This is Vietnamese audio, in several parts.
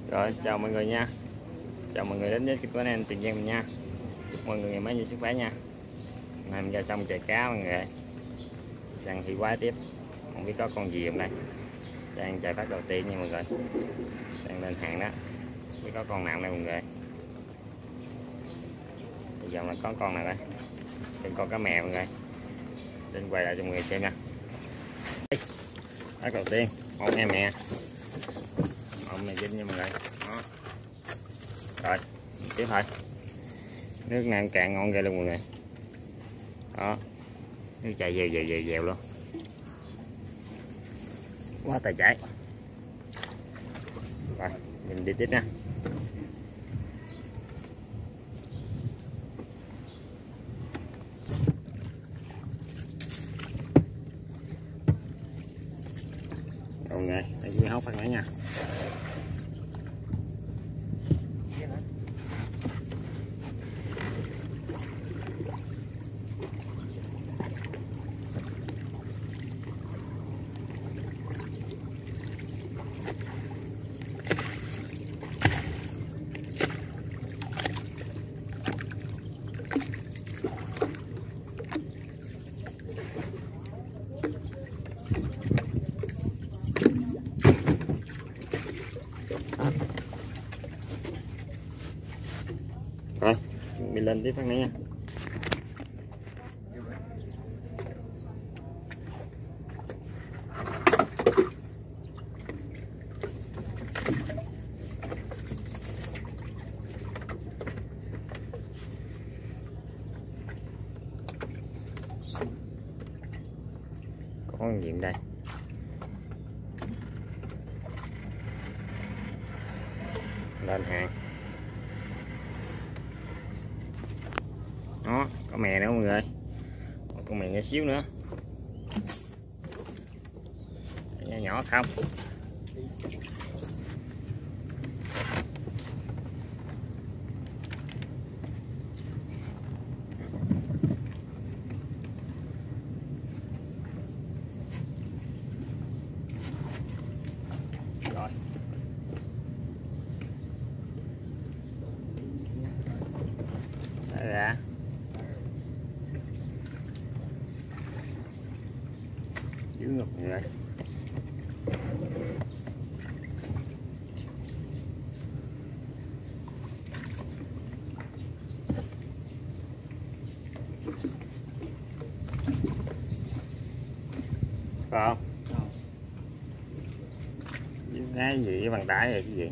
Rồi, chào mọi người nha. Chào mọi người đến với kênh của anh em Tiền Giang mình nha. Chúc mọi người ngày mới nhiều sức khỏe nha. Nay mình ra xong chài cá mọi người. Sang thị quái tiếp. Không biết có con gì không đây. Đang chài phát đầu tiên nha mọi người. Đang lên hàng đó. Chỉ có con nào đây mọi người. Bây giờ là có con nào đây. Thêm con cá mè mọi người. Lên quay lại cho mọi người xem nha. Phát đầu tiên, con em mẹ. Ông này dính nha mọi người. Đó. Rồi, tiếp thôi. Nước nam cạn ngon ghê luôn mọi người. Đó, nước chảy dèo luôn, quá tài chảy. Rồi mình đi tiếp nha. Rồi mọi người, để tôi hóc phát nãy nha. Rồi, mình lên tiếp phát nãy nha. Có gì đây? Lên hàng. Đó, có mè nữa mọi người. Con mè nhỏ xíu nữa. Nhỏ nhỏ không. Rồi. Đây ra. Dữ ngực mọi người. Phải không? Cái gì bằng tải rồi cái gì?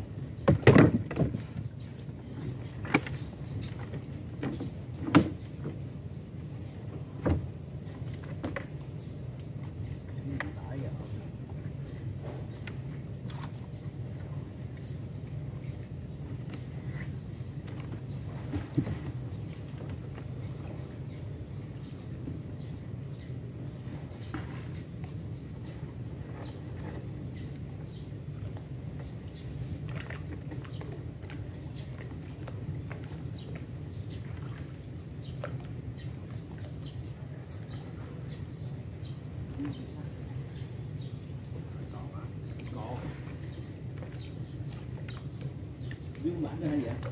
Dương bản hay vậy?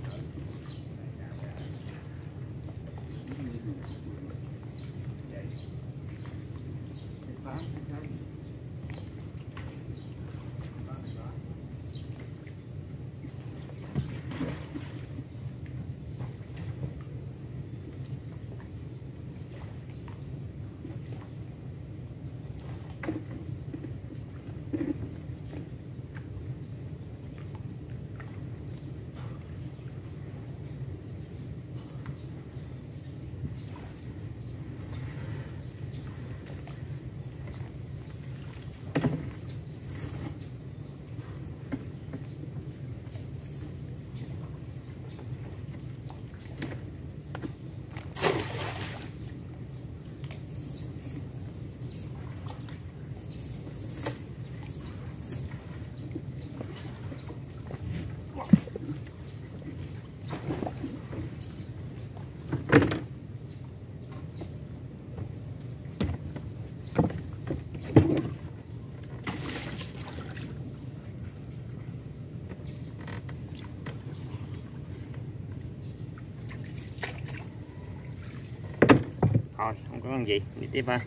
Thôi không có con gì, đi tiếp thôi.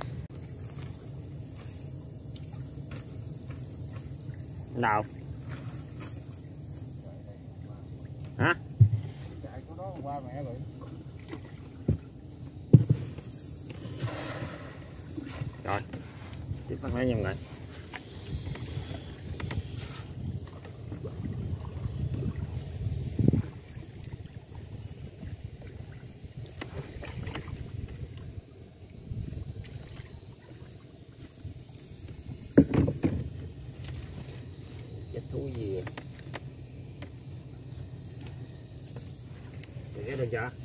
Đâu hả? Rồi tiếp bắt lấy giùm rồi. Chết thú gì vậy? Để được chưa?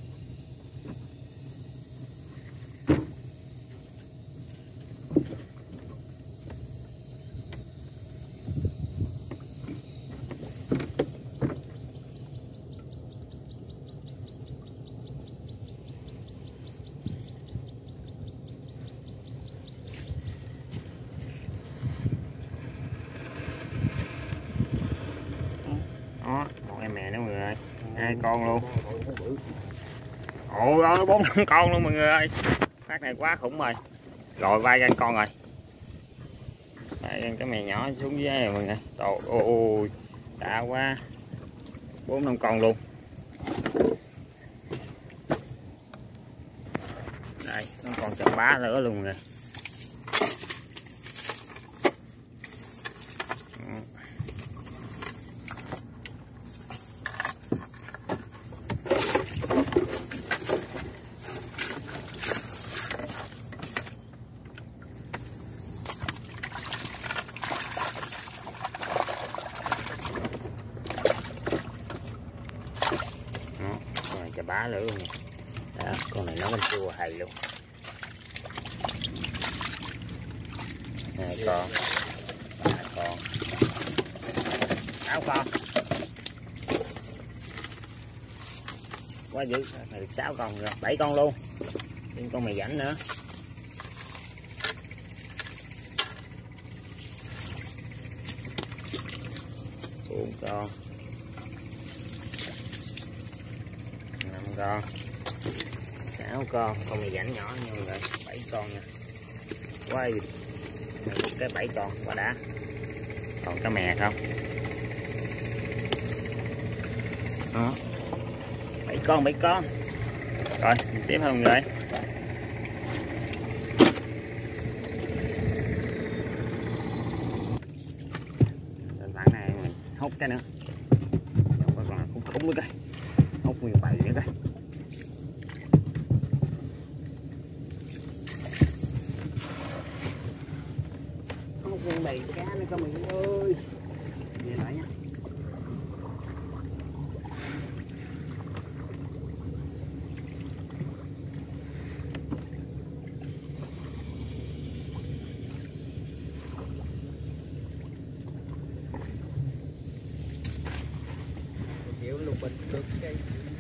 Đó, một em mẹ nữa mọi người ơi, 2 con luôn. Ôi ơi 4 con luôn mọi người ơi, phát này quá khủng rồi. Rồi vai gan con rồi, vai gan cái mè nhỏ xuống dưới này mọi người. Ôi đã quá, 4-5 con luôn. Đây nó còn chậm bá nữa luôn mọi người. Chà bá nữa luôn nè. Đó, con này nó bên chua hay luôn. 2 con, 3 con, 6 con. Quá dữ, này được 6 con rồi, 7 con luôn. Thêm con mày rảnh nữa. Bốn con, 5 con, 6 con mày rảnh nhỏ nha mọi người, 7 con nha. Quá gì. Cái 7 con quá đã. Còn cá mè không? Đó. 7 con. Rồi mình tiếp thôi mọi người. Lên thẳng này mình hút cái nữa. Còn là khủng nữa coi. Hút nguyên bầy nữa coi. Hút nguyên bầy cá nữa coi mọi người ơi. Nghe lại nha. Lục bình được cây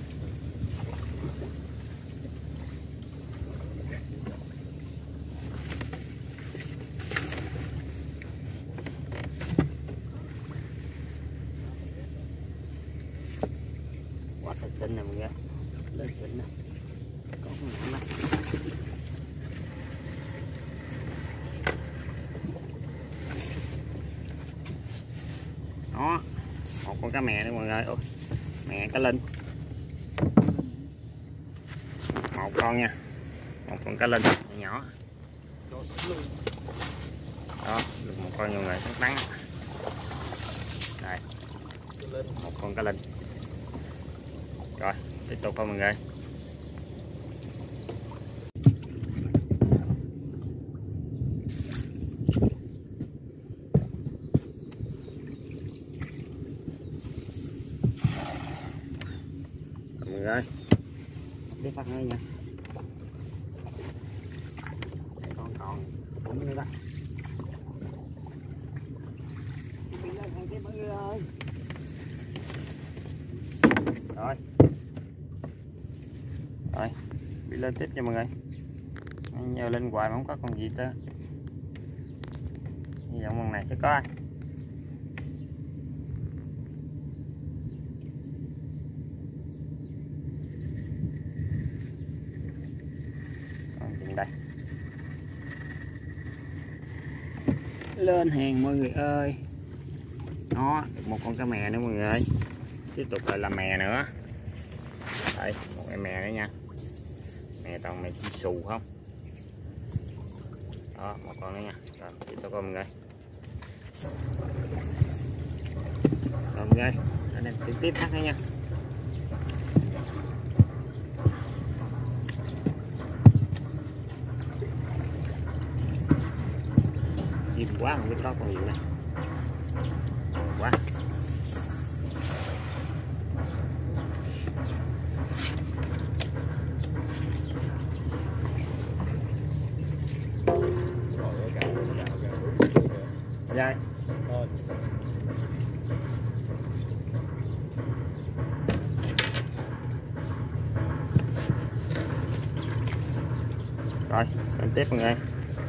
quá thật xinh nè mọi người, lên xinh nè, có con nặng nè. Đó, một con cá mè nữa mọi người. Ôi, mẹ cá linh, một con nha, một con cá linh nhỏ. Đó, được một con nhiều người rất nắng. Đây, một con cá linh. Rồi, tiếp tục thôi mọi người. Mọi người ơi, tiếp phát nữa nha. Còn cũng nữa đó. Rồi đi lên tiếp cho mọi người. Nhờ lên hoài mà không có con gì tới. Hy vọng lần này sẽ có ai. lên hàng mọi người ơi. Đó, được một con cá mè nữa mọi người ơi. Tiếp tục lại làm mè nữa. Đây, một em mè nữa nha. Mè toàn mè chi xù không. Đó, một con nữa nha. Rồi, tiếp tục mọi người. Rồi mọi người, anh em sẽ tiếp thắt nữa nha. Chim quá không biết có con gì đây. Quá. Đây. Rồi, lên tiếp mọi người.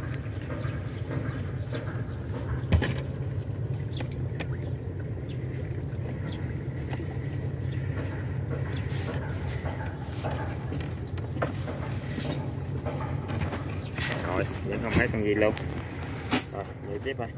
Rồi, vẫn không thấy con gì luôn. Rồi, đi tiếp thôi.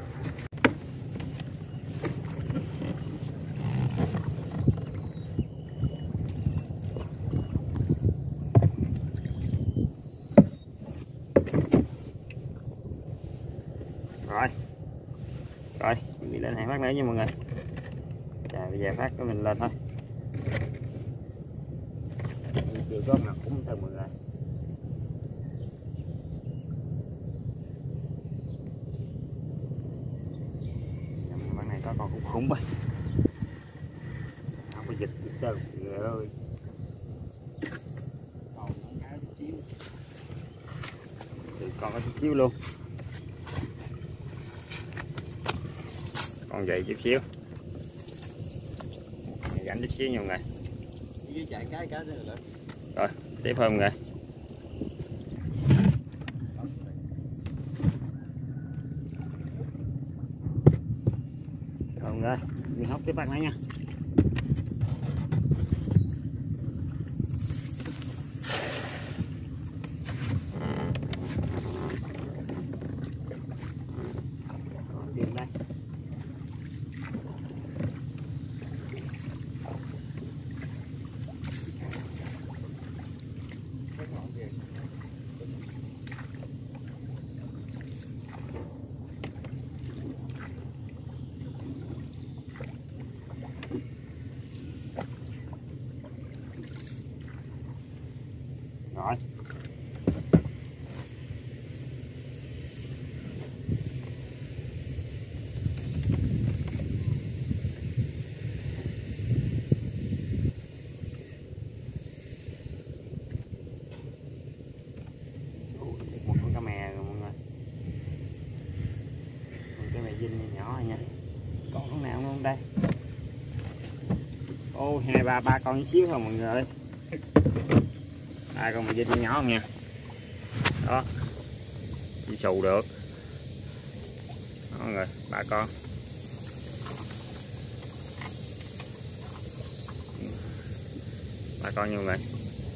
Rồi. Rồi, mình đi lên hàng phát nữa nha mọi người. Chà, bây giờ phát của mình lên thôi. Chưa có mặt cũng thôi mọi người. Bên này có con khủng khủng rồi. Không có dịch đâu mọi người ơi. Thì con có chút xíu luôn. Còn vậy chút xíu. Gánh chút xíu nha mọi người. Rồi, tiếp thôi mọi người. Rồi mọi người, đi hóc tiếp bắt nữa nha. Dừng đây. Rồi. Một con cá mè rồi mọi người. Một cái mè dinh nhỏ rồi nha. Còn con nào không đây? Ô, 2, 3 con xíu thôi mọi người ơi. 2 con mè dinh nhỏ không nha. Đó. Chỉ xù được. Đó mọi người, 3 con. Ba con như mọi người.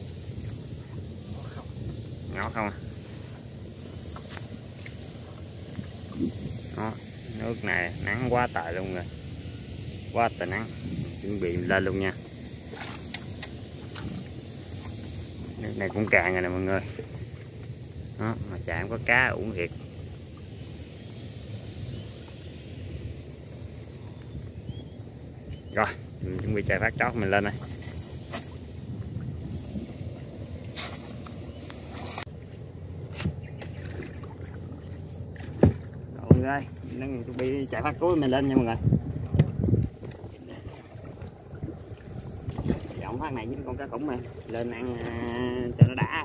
Nhỏ không à. Đó, nước này nắng quá trời luôn rồi. Quá trời nắng. Chuẩn bị lên luôn nha. Nước này cũng cạn rồi nè mọi người. Đó, mà chạm có cá uổng thiệt. Rồi, mình chuẩn bị chạy phát chót mình lên đây. Rồi đây, mình chuẩn bị chạy phát cuối mình lên nha mọi người. Giọng phát này với con cá khủng này lên ăn cho nó đã.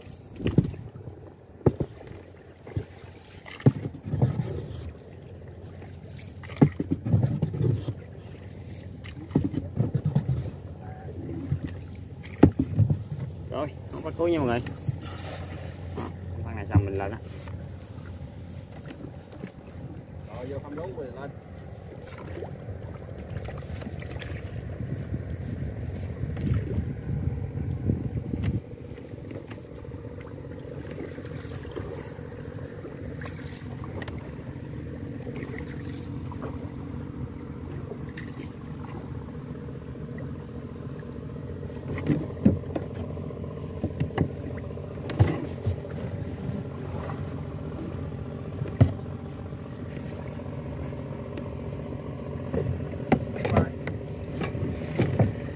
Rồi, không bắt cuối nha mọi người. Con này xong mình lên đó. Rồi vô không đúng rồi lên.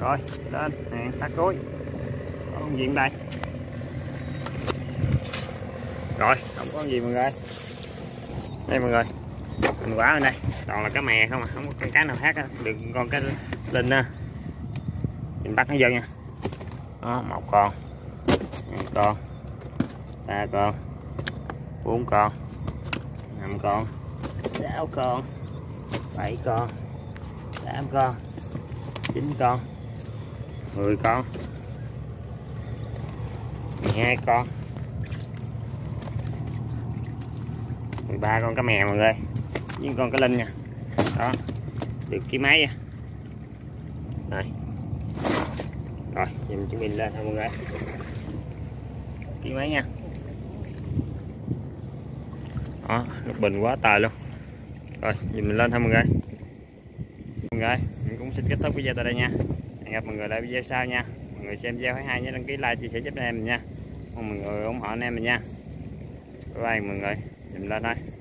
Rồi lên nè, tắt cuối có con gì đây. Rồi không có gì mọi người. Đây mọi người, mình quả bên đây toàn là cá mè không à, không có con cá nào khác á, đừng con cá linh á. Mình bắt nó vô nha. Đó, 1 con, 2 con, 3 con, 4 con, 5 con, 6 con, 7 con, 8 con, 9 con, 10 con, 12 con, 13 con cá mè mọi người, với con cá linh nha. Đó, được ký máy nha. Đây. Rồi, giờ mình chuẩn bị lên thôi mọi người. Ký máy nha. Đó, nước bình quá trời luôn. Rồi, giờ mình lên thôi mọi người. Mọi người, mình cũng xin kết thúc video tại đây nha. Hẹn gặp mọi người lại video sau nha. Mọi người xem video hay nhớ đăng ký, like, chia sẻ giúp anh em mình nha. Mong mọi người ủng hộ anh em mình nha. Bye bye mọi người, giờ mình lên thôi.